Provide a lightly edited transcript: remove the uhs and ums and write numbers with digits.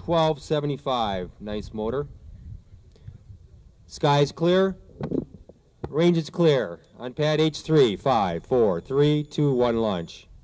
K1275. Nice motor. Sky's clear. Range is clear. On pad H3, 5, 4, 3, 2, 1, launch.